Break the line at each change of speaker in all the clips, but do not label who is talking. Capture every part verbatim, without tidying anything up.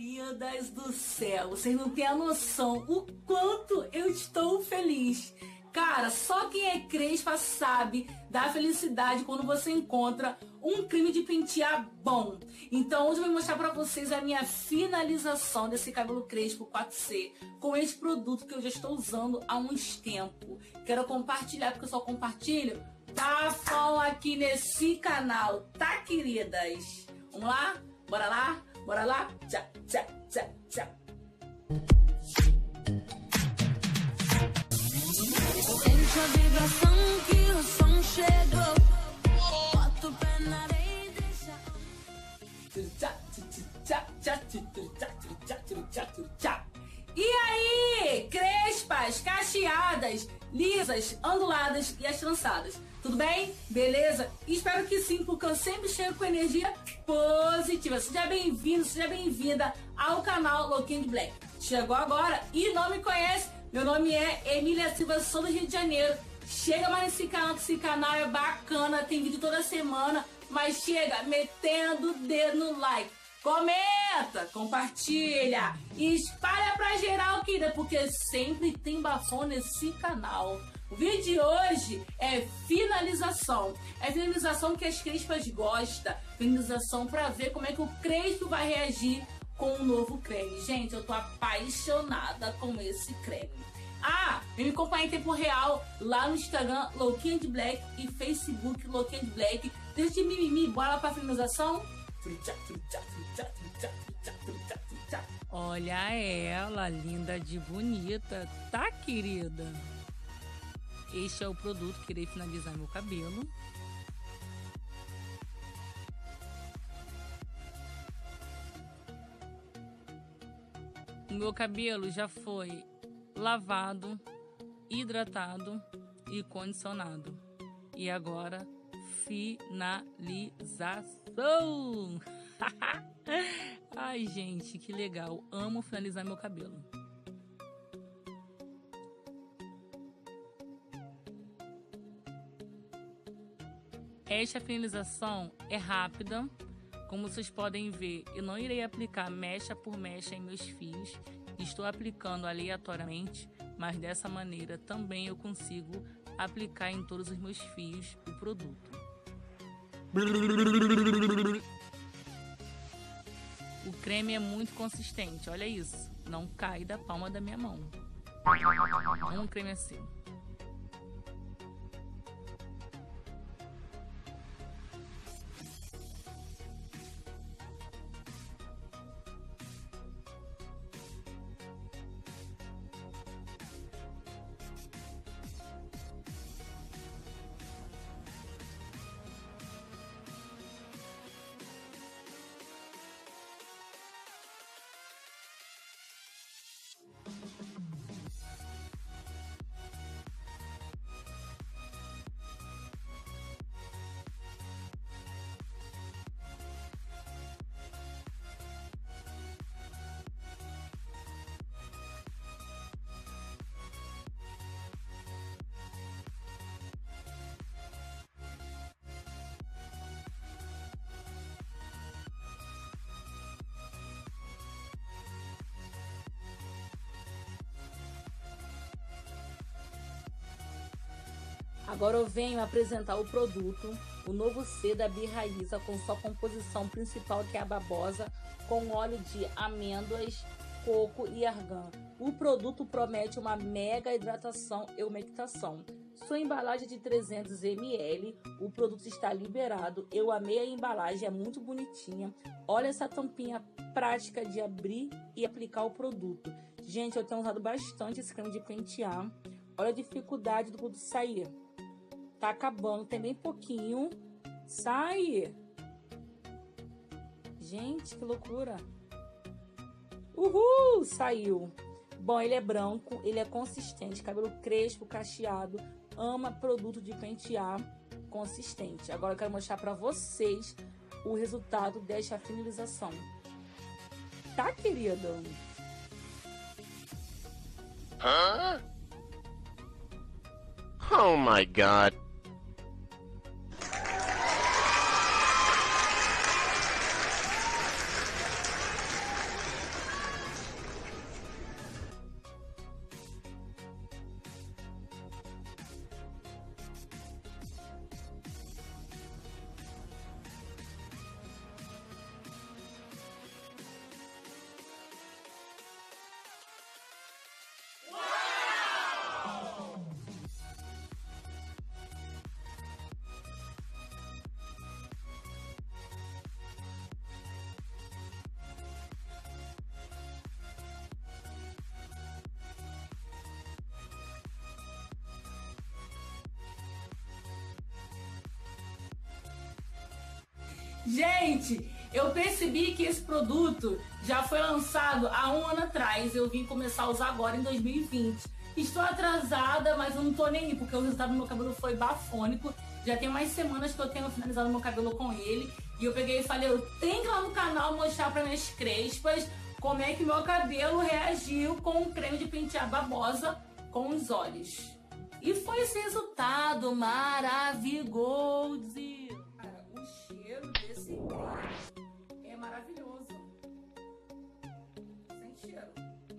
Queridas do céu, vocês não têm a noção o quanto eu estou feliz. Cara, só quem é crespa sabe da felicidade quando você encontra um creme de pentear bom. Então hoje eu vou mostrar pra vocês a minha finalização desse cabelo crespo quatro C com esse produto que eu já estou usando há uns tempos. Quero compartilhar porque eu só compartilho bafão aqui nesse canal, tá, queridas? Vamos lá? Bora lá? Bora lá? Tchau, tchau, tchau, tchau.
Sente a vibração que o som chegou. Bota o pé na areia e deixa.
E aí, crespas, cacheadas, lisas, onduladas e as trançadas. Tudo bem? Beleza? Espero que sim, porque eu sempre chego com energia positiva. Seja bem-vindo, seja bem-vinda ao canal Louquinho de Black. Chegou agora e não me conhece? Meu nome é Emília Silva, sou do Rio de Janeiro. Chega mais nesse canal, que esse canal é bacana, tem vídeo toda semana, mas chega metendo o dedo no like. Comenta, compartilha e espalha pra geral, querida, porque sempre tem bafão nesse canal. O vídeo de hoje é finalização. É finalização que as crespas gostam. Finalização pra ver como é que o crespo vai reagir com o novo creme. Gente, eu tô apaixonada com esse creme. Ah, vem me acompanhar em tempo real lá no Instagram Louquinha de Black e Facebook Louquinha de Black. Deixa de mimimi, bora pra finalização.
Olha ela, linda de bonita, tá, querida? Este é o produto que irei finalizar meu cabelo. O meu cabelo já foi lavado, hidratado e condicionado. E agora, finalização! Ai, gente, que legal. Amo finalizar meu cabelo. Esta finalização é rápida. Como vocês podem ver, eu não irei aplicar mecha por mecha em meus fios. Estou aplicando aleatoriamente, mas dessa maneira também eu consigo aplicar em todos os meus fios o produto. O creme é muito consistente, olha isso. Não cai da palma da minha mão. Um creme assim.
Agora eu venho apresentar o produto, o novo C da Birraíza, com sua composição principal, que é a babosa, com óleo de amêndoas, coco e argan. O produto promete uma mega hidratação e umectação. Sua embalagem é de trezentos mililitros, o produto está liberado. Eu amei a embalagem, é muito bonitinha. Olha essa tampinha prática de abrir e aplicar o produto. Gente, eu tenho usado bastante esse creme de pentear. Olha a dificuldade do produto sair. Tá acabando, tem bem pouquinho. Sai! Gente, que loucura! Uhul! Saiu! Bom, ele é branco, ele é consistente, cabelo crespo, cacheado. Ama produto de pentear consistente. Agora eu quero mostrar pra vocês o resultado desta finalização. Tá, querida?
Hã? Oh my God!
Gente, eu percebi que esse produto já foi lançado há um ano atrás. Eu vim começar a usar agora em dois mil e vinte. Estou atrasada, mas eu não tô nem aí, porque o resultado do meu cabelo foi bafônico. Já tem mais semanas que eu tenho finalizado meu cabelo com ele. E eu peguei e falei, eu tenho que ir lá no canal mostrar para minhas crespas como é que meu cabelo reagiu com o creme de pentear babosa com os olhos. E foi esse resultado maravilhoso. Cara, o cheiro desse creme é maravilhoso. Sem cheiro.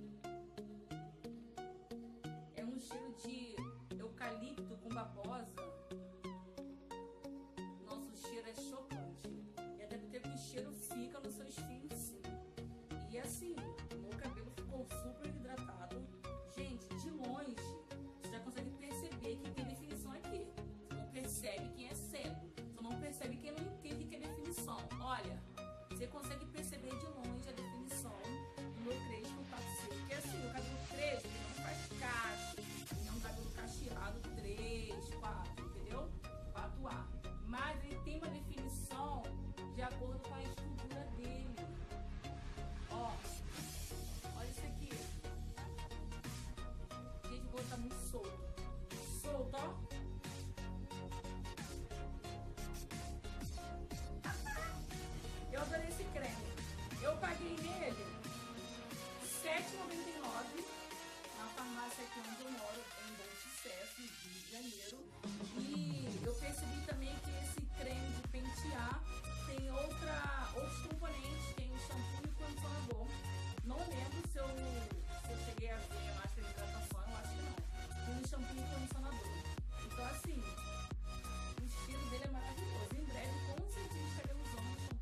É um cheiro de eucalipto com babosa. Nossa, o cheiro é chocante. E até porque o cheiro fica nos seus fios, sim. E assim, meu cabelo ficou super hidratado. Gente, de longe, você já consegue perceber que tem definição aqui. Você não percebe quem é cego. Você não percebe quem não entende que é definição. Olha, você consegue perceber de longe a definição do meu crespo pato seco. Porque assim, o cabelo crespo, ele não faz cacho. Ele é um cabelo cacheado três, quatro, entendeu? quatro A. Mas ele tem uma definição de acordo com a estrutura dele. Ó, olha isso aqui. Gente, o cabelo tá muito solto. Solto, ó. Eu adorei esse creme. Eu paguei nele sete reais e noventa e nove centavos na farmácia aqui onde eu moro, em Bom Sucesso, Rio de Janeiro. E eu percebi também que esse creme de pentear tem outra, outros componentes, tem o shampoo e o condicionador. Não lembro se eu, se eu cheguei a ver a máscara de hidratação, eu acho que não. Tem o shampoo e o condicionador. Então assim, o cheiro dele é maravilhoso. Em breve, com certeza, estarei usando o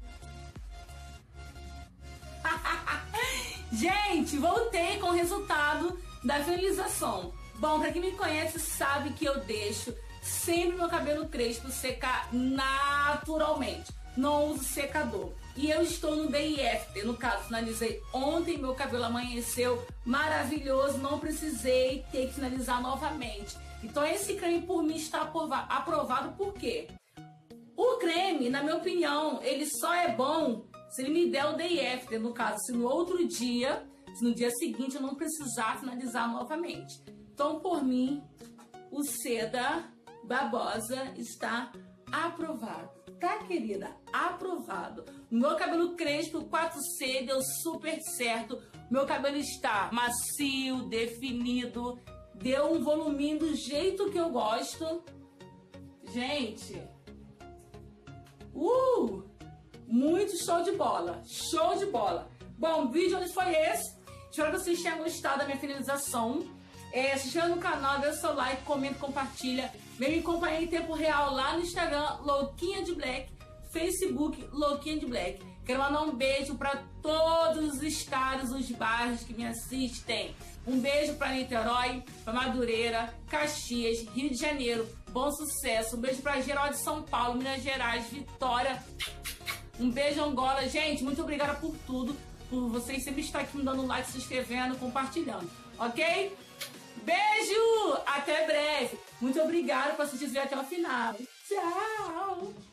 shampoo. Gente, voltei com o resultado da finalização. Bom, pra quem me conhece sabe que eu deixo sempre meu cabelo crespo secar naturalmente. Não uso secador. E eu estou no Day After. No caso, finalizei ontem, meu cabelo amanheceu maravilhoso. Não precisei ter que finalizar novamente. Então esse creme por mim está aprovado. Por quê? O creme, na minha opinião, ele só é bom se ele me der o Day After. No caso, se no outro dia, se no dia seguinte eu não precisar finalizar novamente. Então, por mim, o Seda Babosa está aprovado. Tá, querida? Aprovado. Meu cabelo crespo quatro C deu super certo. Meu cabelo está macio, definido. Deu um voluminho do jeito que eu gosto. Gente. Uh! Muito show de bola. Show de bola. Bom, o vídeo hoje foi esse. Espero que vocês tenham gostado da minha finalização. É, se inscreva no canal, dê o seu like, comenta, compartilha. Vem me acompanhar em tempo real lá no Instagram, Louquinha de Black, Facebook, Louquinha de Black. Quero mandar um beijo para todos os estados, os bairros que me assistem. Um beijo para Niterói, para Madureira, Caxias, Rio de Janeiro, Bom Sucesso. Um beijo para geral de São Paulo, Minas Gerais, Vitória. Um beijo, Angola. Gente, muito obrigada por tudo, por vocês sempre estar aqui me dando like, se inscrevendo, compartilhando, ok? Beijo! Até breve! Muito obrigada por assistir esse vídeo até o final. Tchau!